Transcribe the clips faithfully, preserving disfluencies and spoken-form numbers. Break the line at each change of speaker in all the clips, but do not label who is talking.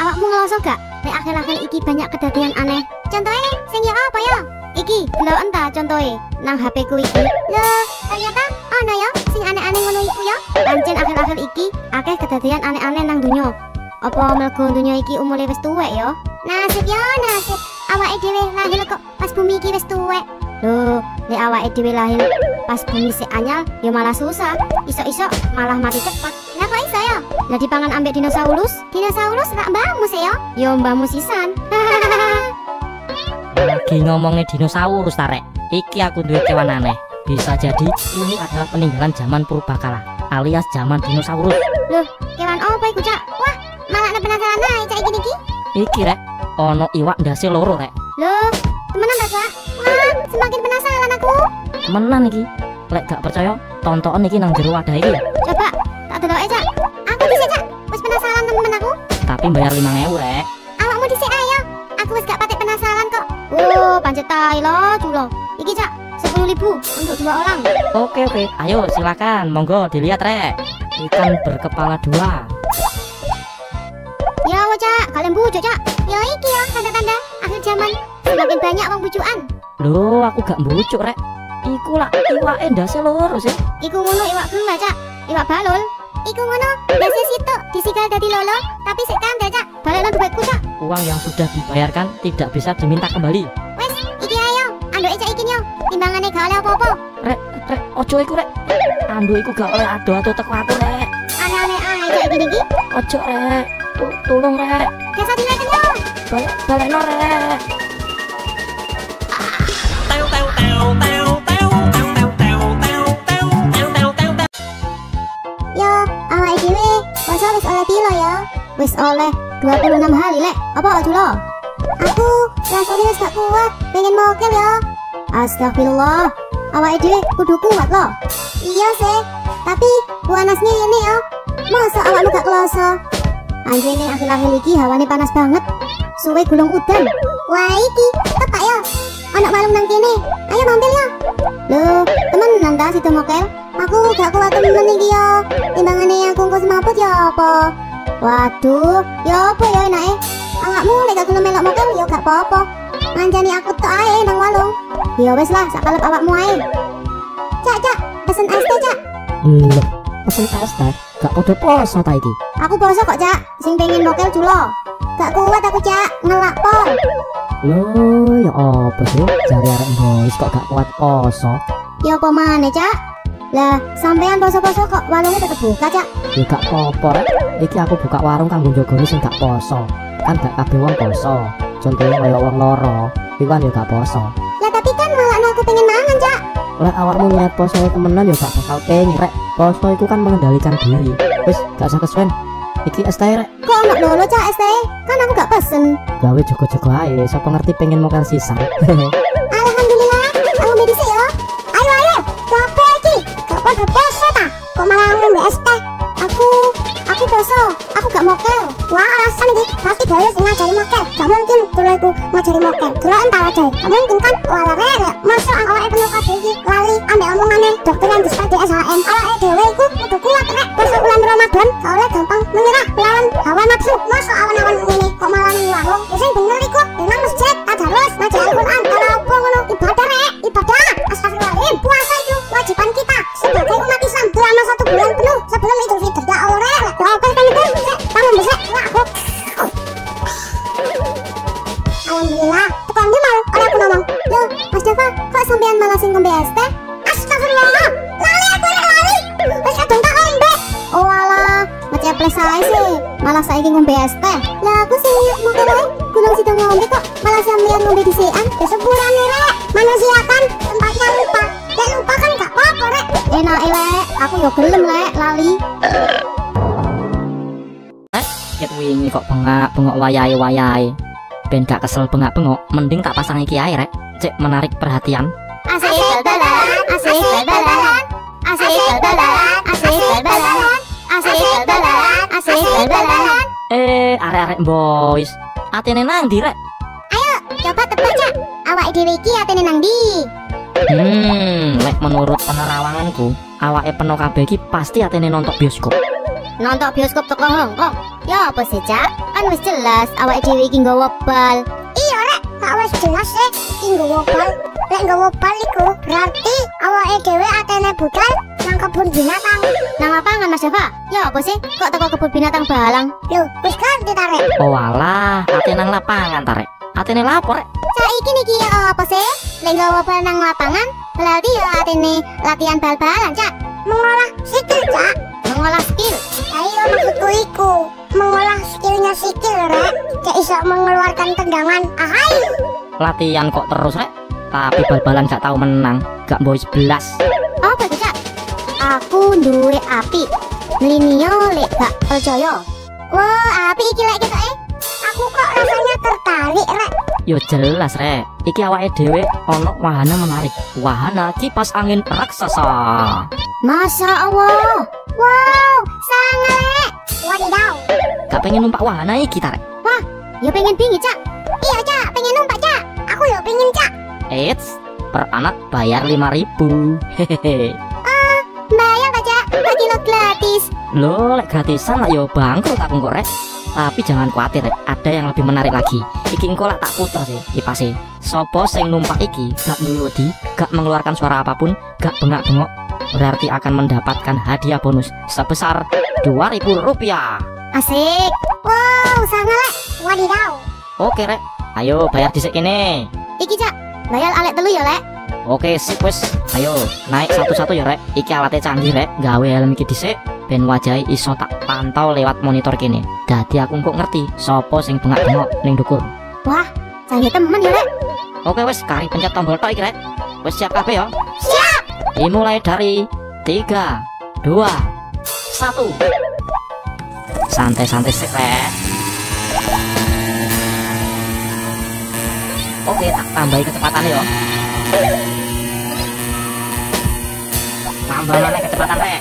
awakmu ngeloso gak? Nek akhir-akhir iki banyak kedadian aneh. Contohnya, sing ya apa ya? Iki, delok entah contohnya nang H P ku iki. Loh, ternyata ana ya sing aneh-aneh ngono iku ya. Pancen akhir-akhir iki akeh kedadian aneh-aneh nang donya. Apa mergo donya iki umure wis tuwek ya? Nasib ya nasib. Awake dhewe lahir kok pas bumi iki wis tuwek. Loh, nek awake dhewe lahir pas bumi sik anyar ya malah susah. Iso-iso malah mati cepat. Lah kok iso ya? Lah dipangan ambek dinosaurus? Dinosaurus rak mbahmu sih ya? Ya mbahmu sisan.
Lagi ngomongin dinosaurus tarek. Iki aku duwe kewan aneh. Bisa jadi ini adalah peninggalan zaman purbakala alias zaman dinosaurus.
Loh, kewan apa iku, Cak? Wah, malah nek penasaran ae cak iki niki.
Iki rek, ono iwak ndase loro rek.
Loh, temenan ta, Cak? Wah, semakin penasaran aku.
Temenan iki. Lek gak percaya, tonton iki nang jero wadah iki.
Coba, tak deloke, Cak. Aku dhisik, Cak. Wis penasaran temen aku.
Tapi bayar lima ewu rek.
Awakmu dhisik ayo. Aku wis gak patek penasaran kok. Oh, pancet tai lo, culo. Iki, Cak, sepuluh ribu untuk dua orang.
Oke oke, ayo silakan, monggo dilihat rek. Ikan berkepala dua.
Ya, wo, Cak, kalian bujuk, Cak. Ya iki ya tanda-tanda akhir zaman. Semakin banyak wong bujukan.
Loh, aku gak bujuk rek. Iku lah iwake ndase loro sih.
Iku ngono iwak gula, Cak. Iwak balul. Iku ngono ndase situk disigal dadi lolo, tapi sik kandel, Cak. Balekno duitku, Cak.
Uang yang sudah dibayarkan tidak bisa diminta kembali.
Wes, iki ayo. Anduke Cak iki yo. Timbangane gak oleh apa-apa.
Rek, rek, ojo iku rek. Andu iku gak oleh ado-ado teko aku rek.
Aneh-aneh ae Cak iki niki.
Ojo rek. Tolong rek.
Gak dileken yo.
Balik balekno rek.
Yo, awake dhewe, masa wis oleh pilo ya? Wis oleh dua puluh enam hari lek. Apa ojo lo? Aku rasane wis gak kuat, pengen mokel ya. Astagfirullah. Awake dhewe kudu kuat lo. Iya sih, tapi panasnya ini ya. Masa awakmu gak kloso? Anjene akhir-akhir iki hawane panas banget. Suwe gulung udan. Wah iki, tepak ya. Anak warung nang kene. Ayo mampir ya. Loh, temenan ta situ mokel? Aku gak kuat temen iki ya. Timbangane aku engko semaput ya apa? Waduh, ya apa ya enake? Awakmu lek gak gelem melok mokel ya gak apa-apa. Ngancani aku tok ae nang warung. Ya wis lah, sak kalep awakmu ae. Cak, Cak, pesen es teh, Cak.
Loh, pesen es teh? Gak podo poso ta iki?
Aku poso kok, Cak. Sing pengen mokel culo. Gak kuat aku, Cak. Ngelak pol.
Loh, ya apa sih? Jare arek boys kok gak kuat poso?
Ya apa maneh, Cak? Lah, sampean poso-poso kok warungnya tetep buka, Cak?
Ya gak apa-apa rek. Iki aku buka warung kanggo njogoni sing gak poso. Kan gak kabeh wong poso. Contohnya kaya wong loro, iku kan ya gak poso.
Lah tapi kan malah aku pengen mangan, Cak.
Lek awakmu niat poso temenan ya gak bakal pengen rek. Poso iku kan mengendalikan diri. Wis, gak usah kesuwen. Iki es teh rek.
Kok ono loro, Cak, es teh? Kan aku gak pesen.
Gawe jogo-jogo ae, sapa ngerti pengen mokel sisan.
Alhamdulillah, aku medisi ya. Ayo ayo, gape iki? Gak pada poso ta? Kok malah ngombe es teh? Aku, aku poso. Aku gak mokel. Wah, alasan iki pasti gawe sing ngajari mokel. Gak mungkin tuleku ngajari mokel. Delok entar aja. Gak mungkin kan? Wala rek. Masa awake penuh kabeh iki lali ambek omongane dokter yang dispa D S H M. Awake dhewe iku kudu kuat rek. Poso bulan Ramadan gak oleh gampang menyerah lawan hawa nafsu. Masa awan-awan ngene kok malah ning warung? Ya sing bener iku nang masjid, tadarus, maca Al-Qur'an, ora apa ngono. Ibadah rek, ibadah. Astagfirullahaladzim. Puasa itu wajiban kita sebagai umat Islam selama satu bulan penuh sebelum Idul Fitri. Ya Allah rek. Doakan kan itu besek, bangun besek. Aku. Alhamdulillah, tekan dia malu oleh aku ngomong. Loh, Mas Java, kok sampean malah sing ngombe es teh? Astagfirullah, lali aku rek lali. Wis kadung tak ngombe. Oh alah, ngeceples ae sih. Malah saiki ngombe es teh. Lah aku sing mau kae gunung situ ngombe kok malah sampean ngombe disikan. Ya sepurane rek. Manusia kan tempatnya lupa. Lek lupa kan gak apa-apa rek. Enak rek, aku yo gelem rek lali.
Ket wingi kok bengak-bengok wayahe-wayahe. Ben gak kesel bengak-bengok, mending tak pasang iki ae rek. Cek menarik perhatian.
Asik bal-balan, asik bal-balan, asik bal-balan, asik bal-balan, asik bal-balan, asik bal-balan.
Eh, arek-arek boys, atene nang ndi rek?
Ayo, coba tebak, Cak. Awake dhewe iki atene nang ndi?
Hmm, lek menurut penerawanganku, awake penuh kabeh iki pasti atene nonton bioskop.
nonton bioskop toko Hongkong. Ya apa sih, Cak? Kan wis jelas awake dhewe iki nggawa bal. Iya, Rek. Tak wis jelas sih iki nggawa bal. Lek nggawa bal iku berarti awake dhewe atene budal nang kebun binatang. Nang lapangan, Mas Dava. Ya apa sih? Kok teko kebun binatang balang? Lho, wis ganti ta, Rek?
Oh alah, ate nang lapangan ta, Rek. Atene lapor, Rek.
Saiki niki ya apa sih? Lek nggawa bal nang lapangan, berarti ya atene latihan bal-balan, Cak. Mengolah skill, Cak. Mengolah skill. Ayo maksudku iku mengolah skillnya skill, Rek. Cak iso mengeluarkan tendangan. Ahai.
Latihan kok terus, Rek. Tapi bal-balan gak tahu menang, gak boy sebelas.
Apa tuh, Cak? Aku duwe api. Linio lek gak percaya. Wah, api iki lek ketok eh. Aku kok rasanya tertarik, Rek.
Yo jelas, Rek. Iki awake dhewe ono wahana menarik. Wahana kipas angin raksasa.
Masya Allah. Wow, sangat. Wadidaw.
Gak pengen numpak wahana iki ta, Rek?
Wah, ya pengen bingit, Cak. Iya, Cak, pengen numpak, Cak. Aku ya pengen, Cak.
Eits, per anak bayar lima ribu. Hehehe.
Ah, bayar ta, Cak? Gak kilo gratis.
Loh, lek gratisan lah yo bangkrut aku kok, Rek. Tapi jangan khawatir, Rek. Ada yang lebih menarik lagi. Iki engko lak tak puter sih kipase. Sopo sing numpak iki gak nyuwudi, gak mengeluarkan suara apapun, gak bengak-bengok, berarti akan mendapatkan hadiah bonus sebesar dua ribu rupiah.
Asik. Wow, sangat. Wadidaw.
Oke, Rek. Ayo bayar dhisik kene.
Iki, Cak. Bayar alek telu ya, Lek.
Oke, sip wis. Ayo naik satu-satu ya, Rek. Iki alatnya canggih, Rek. Gawe helm iki dhisik ben wajahe iso tak pantau lewat monitor kene. Dadi aku kok ngerti sopo sing bengak-bengok ning dhukur.
Wah, canggih temen ya, Lek.
Oke wis, kari pencet tombol tok iki, Rek. Wis siap kabeh ya?
Siap.
Dimulai dari tiga, dua, satu. Santai-santai sik, Rek. Oke, tak tambahi kecepatannya ya. Tambah mana kecepatan, Rek?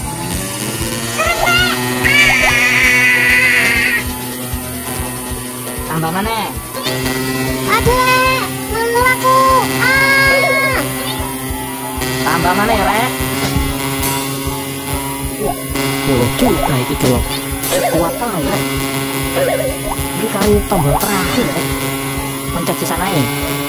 Tambah mana?
Aduh, Lek. Mundur aku. Ah.
Tambah mana ya, Rek? Wah, juga itu colok. Kuat tahu, Rek. Ini kali tombol terakhir, Rek. Pencet sisa naik.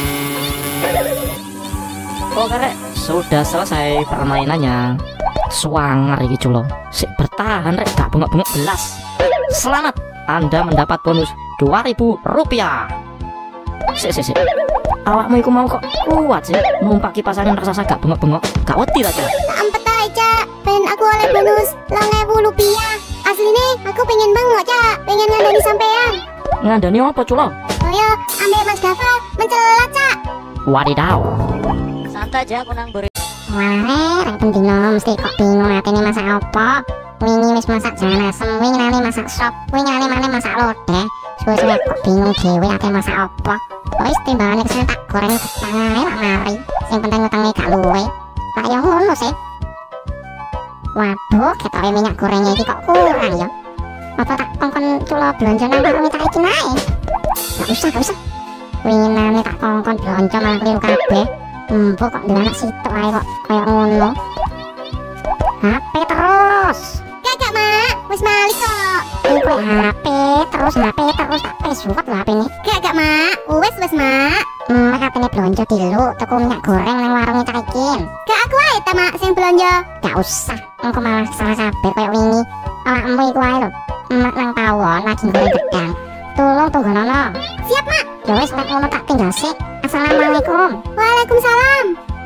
Oke, Rek. Sudah selesai permainannya. Swanger iki colok. Sik bertahan, Rek. Gak bengok-bengok belas. Selamat, Anda mendapat bonus dua ribu rupiah. Sik, sik, sik. Awakmu iku mau kok kuat sih numpak kipas angin raksasa gak bengok-bengok. Gak wedi ta, Cak?
Tak ampet ae, Cak. Pengen aku oleh bonus dua ribu rupiah. Asline aku pengen bengok, Cak. Pengen ngandani sampean.
Ngandani apa, Culo?
Ayo, ambil Mas Dava mencelat, Cak.
Wadidaw. Santai aja aku nang beri.
Wah, rek pendino mesti kok bingung atene masak apa. Wingi wis masak jangan asem, wingi nane masak sop, wingi nane maneh masak lodeh. Suwe-suwe kok bingung dhewe atene masak apa. Wis timbangane kesana tak goreng setengah lak mari. Sing penting utangnya gak luwe. Lah ya ngono sih. Waduh, ketoke minyak gorengnya iki kok kurang ya. Apa tak kongkon Culo blonjo nang warung tak iki nae? Gak usah, gak usah. Wingi nane tak kongkon blonjo malah kliru kabeh. Empuk kok dhewe anak sitok ae kok koyo ngono. H P terus. Kagak, Mak. Wis balik kok. Iku H P terus, H P terus tak pesuwet lho H P ini. Kagak, Mak. Wis wis, Mak. Mak H P-ne blonjo dilu tuku minyak goreng nang warung Caikin. Gak aku ae ta, Mak, sing blonjo. Gak usah. Engko malah salah kabeh koyo wingi. Awakmu iku ae lho. Mak nang tawon lagi goreng gedang. Tolong tunggono. Siap, Mak. Ya wis nek ngono tak tinggal sik. Assalamualaikum. Waalaikumsalam.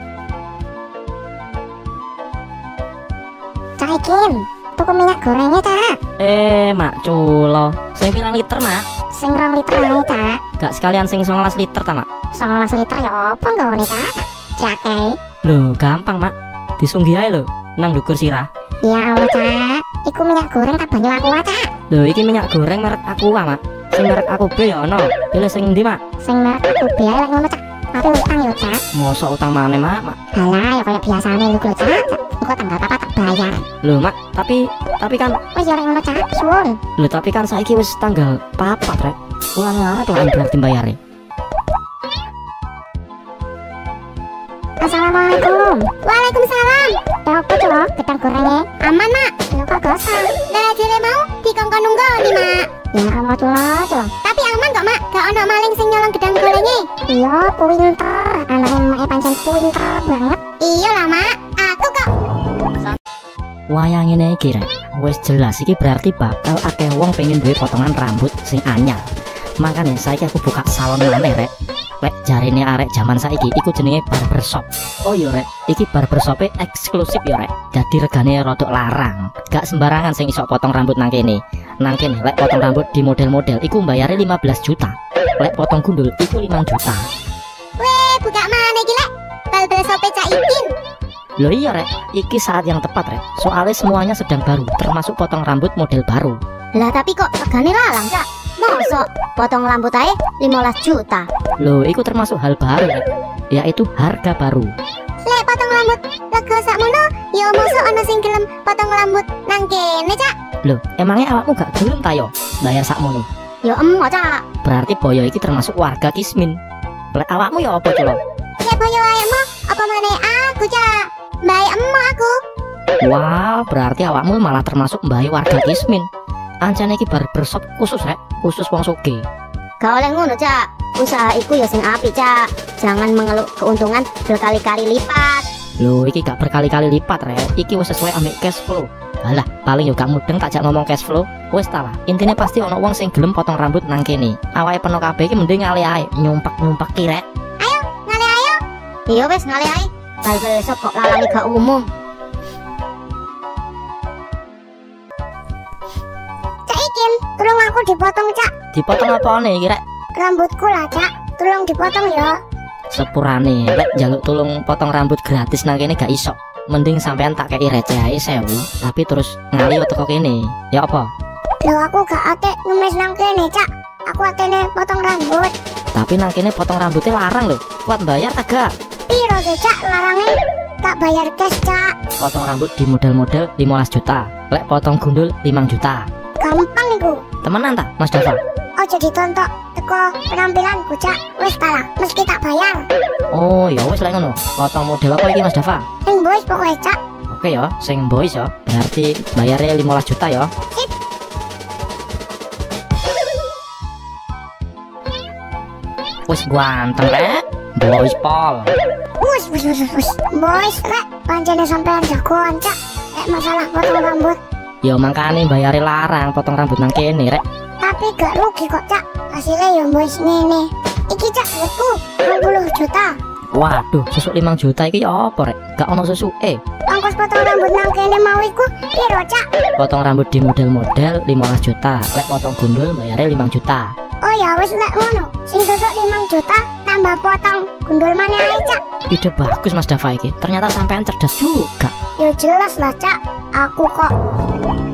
Caikin, tuku minyak gorengnya, Cak.
Eh, Mak Culo. Sing pirang liter, Mak?
Sing rong liter ae, Cak.
Gak sekalian sing sebelas liter ta, Mak?
sebelas liter ya apa nggone, Cak? Cakei.
Loh, gampang, Mak. Disunggi ae lho nang dhukur sirah.
Ya Allah, Cak. Iku minyak goreng tak banyu Aqua, Cak.
Loh, iki minyak goreng merek Aqua, Mak. Sing merek aku B ya ono. Pilih sing ndi, Mak?
Sing merek aku B ae lek ngono, Cak. Tapi utang yo, Cak.
Mosok utang maneh, Mak? Mak.
Halah, ya kayak biasane lu lho, Cak. Engko tanggal apa tak bayar.
Loh, Mak, tapi tapi kan
Wis ya lek ngono, Cak. Suwun.
Loh, tapi kan saiki wis tanggal papat, Rek. Wulan ngarep lah berarti bayare.
Assalamualaikum. Waalaikumsalam. Tahu apa tuh gedang gorengnya? Aman nak. Ya kok gosong. Lah jele mau dikongkon nunggu nih mak. Ya Allah tuh. Tapi aman kok mak. Gak ono maling sing nyolong gedang gorengnya. Iya pinter. Anak emaknya pancen pinter banget. Iya lah mak. Aku kok.
Wayang ini iki rek, wis jelas iki berarti bakal akeh wong pengen duwe potongan rambut sing anyar. Makanya saiki aku buka salon maneh rek. Lek jarine arek zaman saiki iku jenenge barbershop. Oh iya rek, iki barbershope eksklusif ya rek. Dadi regane rodok larang. Gak sembarangan sing iso potong rambut nang kene. Nang kene lek potong rambut di model-model iku mbayare lima belas juta. Lek potong gundul iku lima juta.
Weh, buka mana iki lek? Barbershope Cak Ikin.
Loh iya rek, iki saat yang tepat rek. Soalnya semuanya sedang baru, termasuk potong rambut model baru.
Lah tapi kok regane larang Cak? Mosok potong rambut ae lima belas juta.
Loh, itu termasuk hal baru rek, yaitu harga baru.
Lek potong rambut lega sakmono, ya mosok ana sing gelem potong rambut nang kene Cak.
Loh, emangnya awakmu gak gelem ta yo bayar sakmono?
Ya emo Cak.
Berarti boyo iki termasuk warga Kismin. Lek awakmu ya apa coba?
Ya boyo ayemu apa meneh aku Cak. Baik emo aku.
Wah, berarti awakmu malah termasuk mbae warga Kismin. Ancane iki barbershop khusus rek, khusus wong sugih.
Gak oleh ngono Cak. Usaha iku ya sing apik Cak. Jangan mengeluh keuntungan berkali-kali lipat.
Loh, iki gak berkali-kali lipat rek. Iki wis sesuai ambek cash flow. Alah, paling yo gak mudeng tak jak ngomong cash flow. Wis ta lah. Intine pasti ono wong sing gelem potong rambut nang kene. Awake peno kabeh iki mending ngalih ae, nyumpak-nyumpak ki rek.
Ayo, ngalih ayo. Iya wis ngalih ae. Barbershop kok lalange gak umum. Cak Ikin, tolong aku dipotong Cak.
Dipotong apane iki rek?
Rambutku lah Cak, tolong dipotong ya.
Sepurane, lek njaluk tolong potong rambut gratis nang kene gak iso. Mending sampean tak kei receh ae sewu, tapi terus ngalih teko kene. Ya apa?
Loh aku gak ate ngemis nang kene Cak. Aku atene potong rambut.
Tapi nang kene potong rambutnya larang lho. Kuat bayar tak gak?
Piro ge Cak larangnya? Tak bayar cash Cak.
Potong rambut di model-model lima belas juta. Lek potong gundul lima juta.
Gampang iku.
Temenan ta, Mas Dava?
Ojo ditontok teko penampilanku Cak. Wis ta lah, mesti tak bayar.
Oh, ya wis lek ngono. Potong model apa iki Mas Dava?
Sing boys pokoknya Cak.
Oke ya, sing boys ya. Berarti bayarnya lima belas juta ya.
Sip.
Wis ganteng rek. Boys pol.
Wus wus wus wus. Boys rek, pancene sampean jagoan Cak. Lek masalah potong rambut.
Ya makane bayare larang potong rambut nang kene rek.
Tapi gak rugi kok Cak. Hasilnya ya boys ngene. Iki Cak duitku dua puluh juta.
Waduh, susuk lima juta iki ya apa rek? Gak ono susuk eh.
Ongkos potong rambut nang kene mau iku piro Cak?
Potong rambut di model-model lima belas juta. Lek potong gundul bayarnya lima juta.
Oh ya wis lek ngono. Sing susuk lima juta tambah potong gundul maneh ae Cak.
Ide bagus Mas Dava iki. Ternyata sampean cerdas juga.
Ya jelas lah Cak. Aku kok